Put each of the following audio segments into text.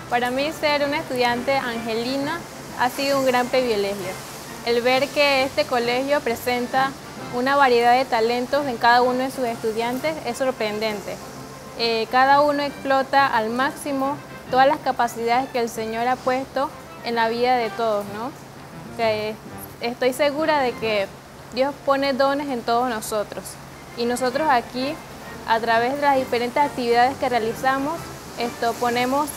Para mí ser una estudiante angelina ha sido un gran privilegio. El ver que este colegio presenta una variedad de talentos en cada uno de sus estudiantes es sorprendente. Cada uno explota al máximo todas las capacidades que el Señor ha puesto en la vida de todos, ¿no? Estoy segura de que Dios pone dones en todos nosotros y nosotros aquí, a través de las diferentes actividades que realizamos, ponemos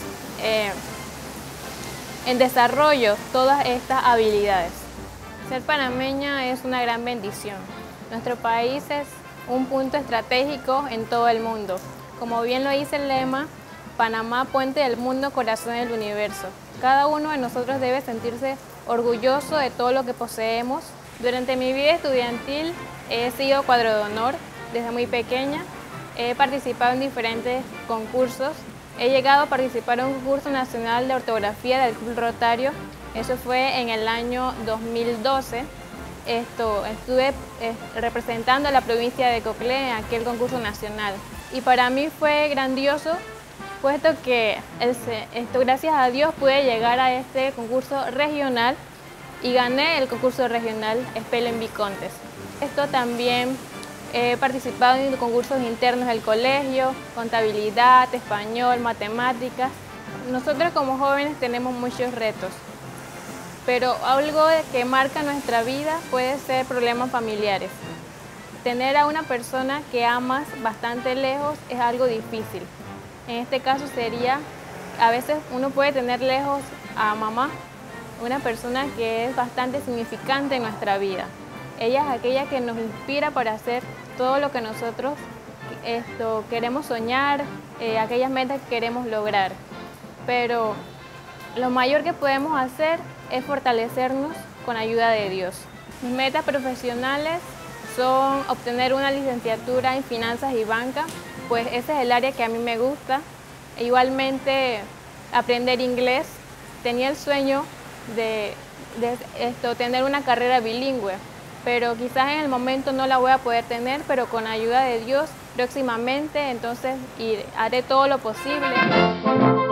en desarrollo todas estas habilidades. Ser panameña es una gran bendición. Nuestro país es un punto estratégico en todo el mundo. Como bien lo dice el lema, Panamá, puente del mundo, corazón del universo. Cada uno de nosotros debe sentirse orgulloso de todo lo que poseemos. Durante mi vida estudiantil he sido cuadro de honor desde muy pequeña. He participado en diferentes concursos. He llegado a participar en un concurso nacional de ortografía del Club Rotario. Eso fue en el año 2012. Estuve representando a la provincia de Coclé en aquel concurso nacional. Y para mí fue grandioso, puesto que gracias a Dios pude llegar a este concurso regional y gané el concurso regional Spelling Bee Contest. También he participado en concursos internos del colegio, contabilidad, español, matemáticas. Nosotros como jóvenes tenemos muchos retos, pero algo que marca nuestra vida puede ser problemas familiares. Tener a una persona que amas bastante lejos es algo difícil. En este caso sería, a veces uno puede tener lejos a mamá, una persona que es bastante significante en nuestra vida. Ella es aquella que nos inspira para hacer todo lo que nosotros queremos soñar, aquellas metas que queremos lograr. Pero lo mayor que podemos hacer es fortalecernos con ayuda de Dios. Mis metas profesionales son obtener una licenciatura en finanzas y banca, pues ese es el área que a mí me gusta. Igualmente aprender inglés. Tenía el sueño de tener una carrera bilingüe, pero quizás en el momento no la voy a poder tener, pero con ayuda de Dios próximamente entonces haré todo lo posible.